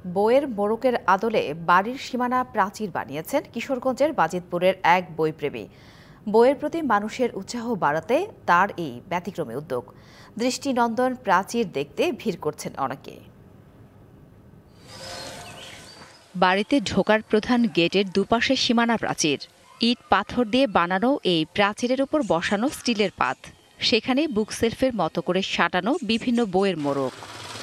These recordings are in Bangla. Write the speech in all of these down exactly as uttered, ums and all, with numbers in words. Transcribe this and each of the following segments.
বইয়ের মোড়কের আদলে বাড়ির সীমানা প্রাচীর বানিয়েছেন কিশোরগঞ্জের বাজিতপুরের এক বইপ্রেমী। বইয়ের প্রতি মানুষের উৎসাহ বাড়াতে তার এই ব্যতিক্রমী উদ্যোগ। দৃষ্টিনন্দন প্রাচীর দেখতে ভিড় করছেন অনেকে। বাড়িতে ঢোকার প্রধান গেটের দুপাশে সীমানা প্রাচীর, ইট পাথর দিয়ে বানানো এই প্রাচীরের উপর বসানো স্টিলের পাত, সেখানে বুকসেলফের মতো করে সাঁটানো বিভিন্ন বইয়ের মোড়ক।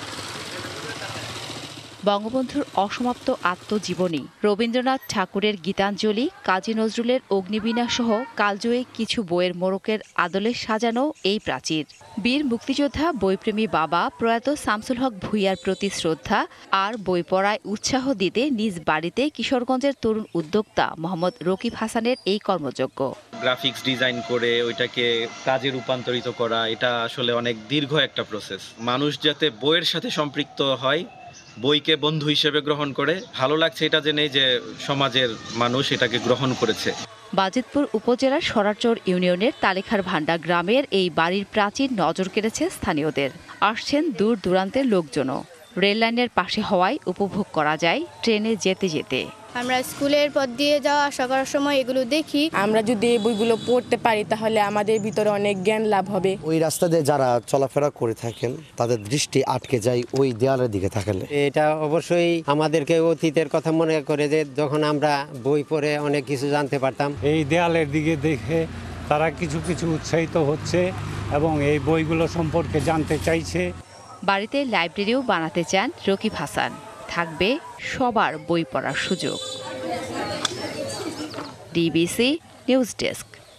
বঙ্গবন্ধুর অসমাপ্ত আত্মজীবনী, রবীন্দ্রনাথ ঠাকুরের গীতাঞ্জলি, কাজী নজরুলের অগ্নিবীণা সহ কালজয়ী কিছু বইয়ের মোড়কের আদলে সাজানো এই প্রাচীর। বীর মুক্তিযোদ্ধা বইপ্রেমী বাবা প্রয়াত শামসুল হক ভূঁইয়ার প্রতি শ্রদ্ধা আর বই পড়ায় উৎসাহ দিতে নিজ বাড়িতে কিশোরগঞ্জের তরুণ উদ্যোক্তা মোহাম্মদ রকিব হাসানের এই কর্মযজ্ঞ। গ্রাফিক্স ডিজাইন করে ওইটাকে কাজে রূপান্তরিত করা, এটা আসলে অনেক দীর্ঘ একটা প্রসেস। মানুষ যাতে বইয়ের সাথে সম্পৃক্ত হয়, বইকে বন্ধু হিসেবে গ্রহণ করে, ভালো লাগছে এটা জেনে যে সমাজের মানুষ এটাকে গ্রহণ করেছে। বাজিতপুর উপজেলার সরারচর ইউনিয়নের তালিখার ভান্ডা গ্রামের এই বাড়ির প্রাচীর নজর কেড়েছে স্থানীয়দের। আসছেন দূর দূরান্তের লোকজনও। রেললাইনের পাশে হওয়ায় উপভোগ করা যায় ট্রেনে যেতে যেতে। আমরা স্কুলের পথ দিয়ে যাওয়া আসা করার সময় এগুলো দেখি। আমরা যদি এই বইগুলো পড়তে পারি তাহলে আমাদের ভিতরে অনেক জ্ঞান লাভ হবে। ওই রাস্তা দিয়ে যারা চলাফেরা করে থাকেন তাদের দৃষ্টি আটকে যায় ওই দেয়ালের দিকে থাকলে। এটা অবশ্যই আমাদেরকে অতীতের কথা মনে করে যে যখন আমরা বই পড়ে অনেক কিছু জানতে পারতাম। এই দেয়ালের দিকে দেখে তারা কিছু কিছু উৎসাহিত হচ্ছে এবং এই বইগুলো সম্পর্কে জানতে চাইছে। বাড়িতে লাইব্রেরিও বানাতে চান রকিব হাসান। থাকবে সবার বই পড়ার সুযোগ। DBC news desk.